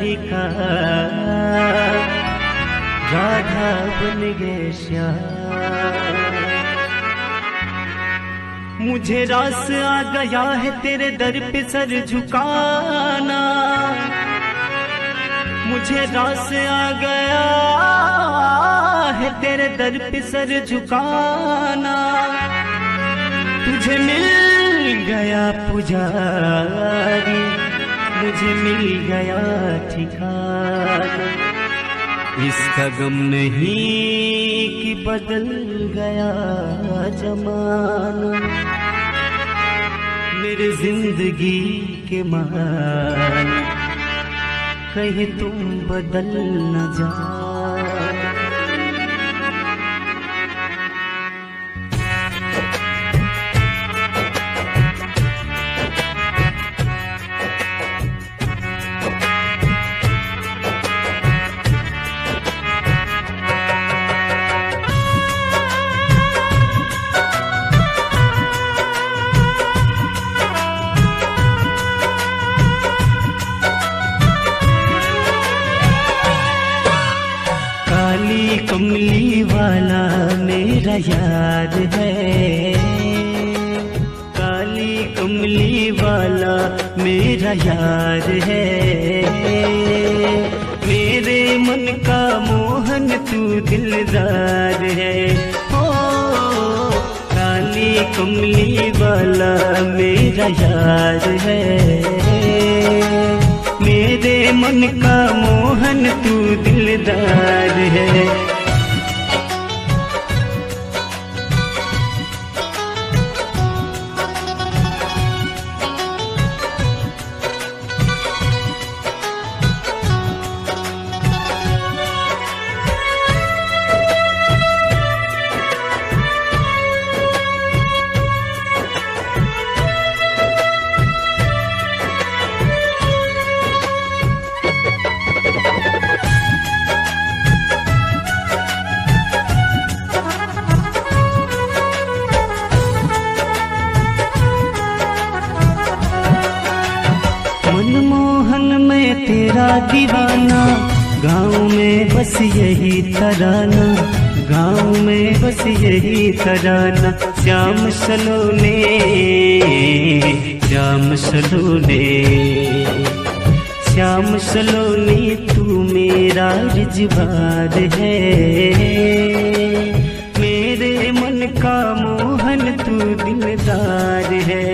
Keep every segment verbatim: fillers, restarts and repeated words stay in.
राधिका राधा बन गए श्याम। मुझे रास आ गया है तेरे दर पे सर झुकाना, मुझे रास आ गया है तेरे दर पे सर झुकाना। तुझे मिल गया पुजारी, मुझे मिल गया ठिकाना। इसका गम नहीं कि बदल गया जमाना। मेरे जिंदगी के माना कहीं तुम बदल न जाओ। कमली वाला मेरा यार है, काली कमली वाला मेरा यार है। मेरे मन का मोहन तू दिलदार है। ओ काली कमली वाला मेरा यार है। मेरे मन का मोहन तू दिलदार है। मनमोहन में तेरा दीवाना, गाँव में बस यही तराना, गाँव में बस यही तराना। श्याम सलोने श्याम सलोने श्याम सलोने तू मेरा रिजवार है। मेरे मन का मोहन तू दिलदार है।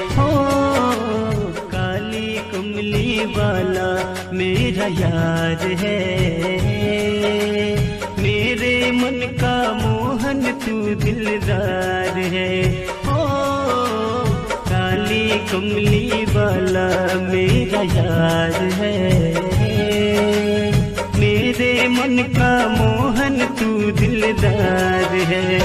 वाला मेरा यार है। मेरे मन का मोहन तू दिलदार है। ओ काली कमली वाला मेरा यार है। मेरे मन का मोहन तू दिलदार है।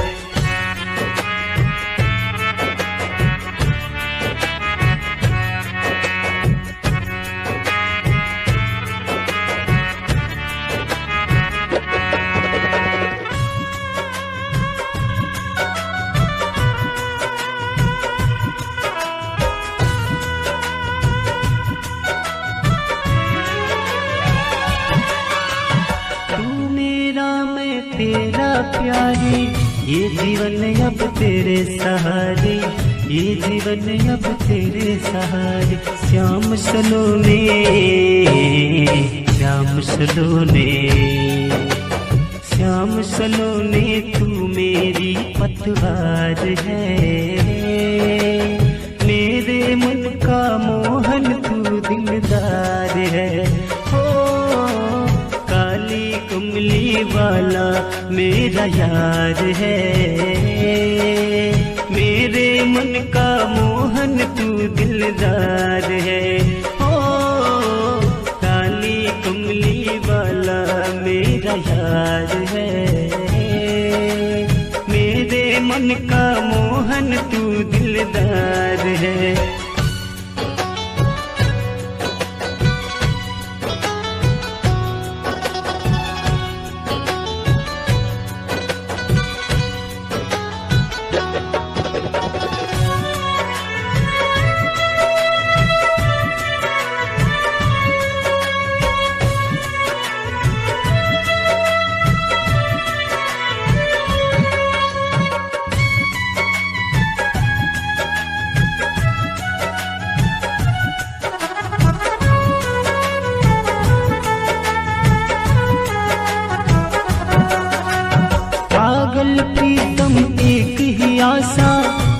तेरा प्यारी ये जीवन अब तेरे सहारे, ये जीवन अब तेरे सहारे। श्याम सलोने श्याम सलोने श्याम सलोने तू मेरी पतवार है। मेरे मन का मोहन तू दिलदार है। कमली वाला मेरा यार है। मेरे मन का मोहन तू दिलदार है। ओ काली कमली वाला मेरा यार है। मेरे मन का मोहन तू दिलदार है।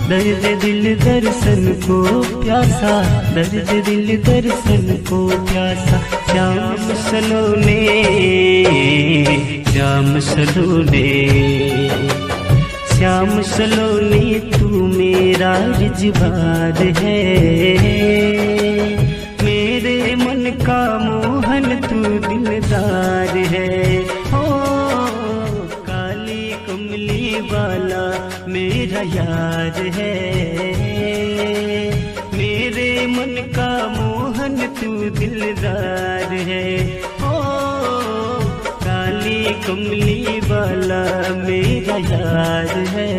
दर्द दिल दर्शन को प्यासा, दर्द दिल दर्शन को प्यासा। श्याम सलोने, श्याम सलोने, श्याम सलोने तू मेरा रिजवार है। मेरे मन का मोहन तू दिलदार है। ओ काली कमली वाला मेरा यार है। मेरे मन का मोहन तू दिलदार है। ओ काली कमली वाला मेरा यार है।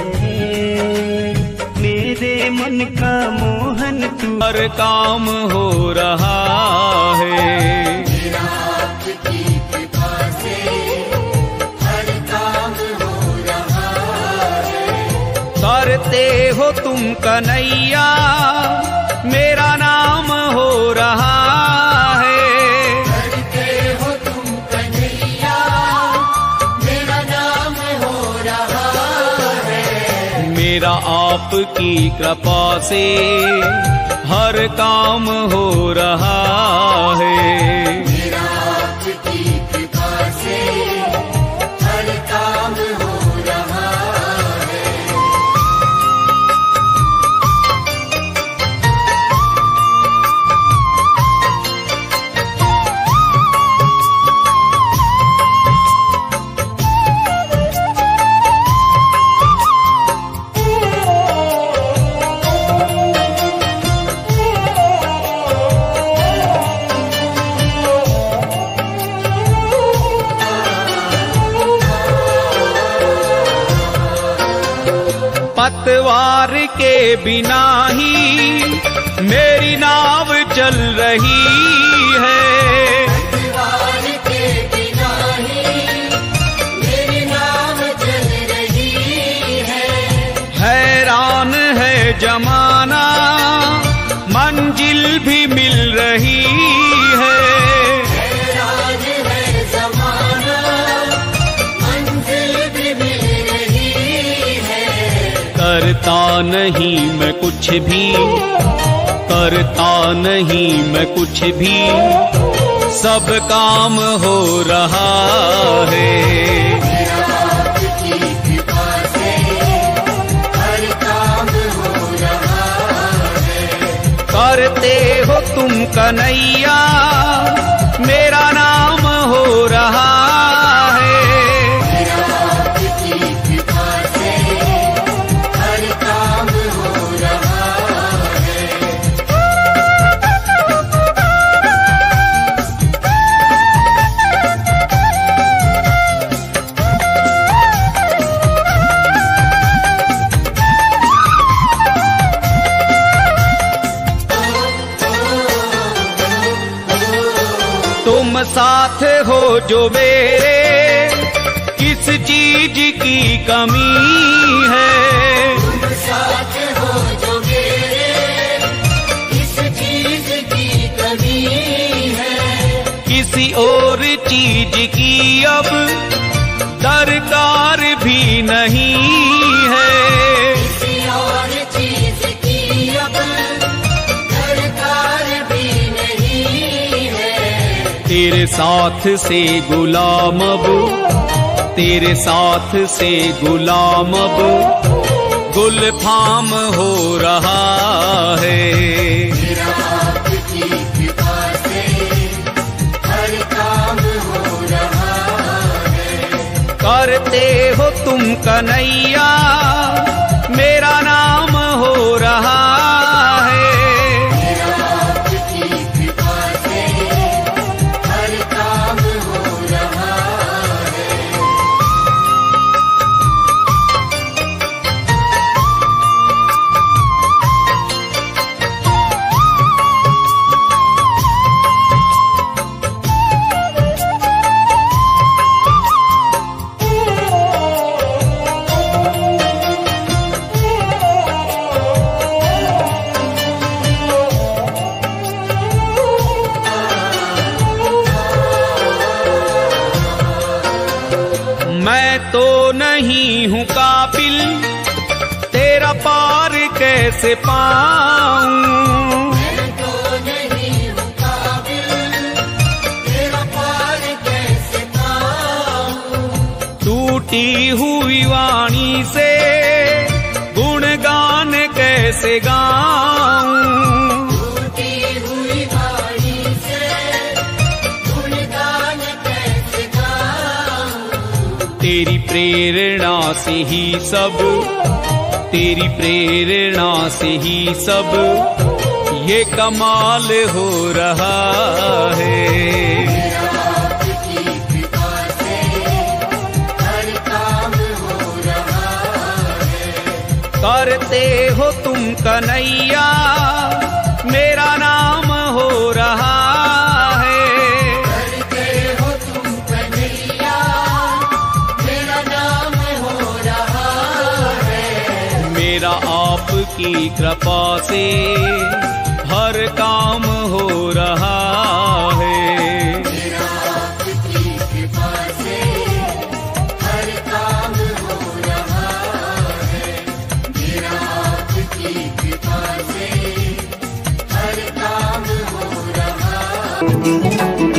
मेरे मन का मोहन तू। हर काम हो रहा है मेरा आपकी कृपा से, हर काम हो रहा है। करते हो तुम कन्हैया मेरा नाम हो रहा है। करते हो तुम कन्हैया मेरा नाम हो रहा है। मेरा आपकी कृपा से हर काम हो रहा है। मेरा आपकी कृपा से हर काम हो रहा है। पतवार के बिना ही मेरी नाव चल रही है। पतवार के बिना ही मेरी नाव चल रही है। हैरान है जमाना मंजिल भी मिल रही है। हैरान है ज़माना मंजिल भी मिल रही है। करता नहीं मैं कुछ भी, करता नहीं मैं कुछ भी, सब काम हो रहा है। मेरा आपकी कृपा से हर काम हो रहा है। करते हो तुम कन्हैया मेरा नाम हो रहा है। मेरा आपकी कृपा से हर काम हो रहा है। तुम साथ हो जो मेरे, किस चीज की कमी है। तुम साथ हो जो मेरे, किस चीज की कमी है। किसी और चीज की अब दरकार भी नहीं है। किसी और चीज की अब दरकार भी नहीं है। तेरे साथ से गुलाम अब, तेरे साथ से गुलाम अब गुलफाम हो रहा है। मेरा आपकी कृपा से हर काम हो रहा है। करते हो तुम कन्हैया मेरा नाम हो रहा है। मेरा आपकी कृपा से हर काम हो रहा है। मैं तो नहीं हूँ काबिल तेरा तेरा पार कैसे पाऊं। मैं तो नहीं हूँ काबिल, तेरा पार कैसे पाऊं। टूटी हुई वाणी से गुणगान कैसे गाऊं। टूटी हुई वाणी से गुणगान कैसे गाऊं। तेरी प्रेरणा से ही सब, तेरी प्रेरणा से ही सब ये कमाल हो रहा है। आपकी कृपा से हर काम हो रहा है। करते हो तुम कन्हैया मेरा नाम हो रहा है। करते हो तुम कन्हैया मेरा नाम हो रहा है। मेरा आपकी कृपा से हर काम हो रहा है। मेरा आपकी कृपा से हर काम हो रहा है। मेरा आपकी कृपा से हर काम हो रहा है।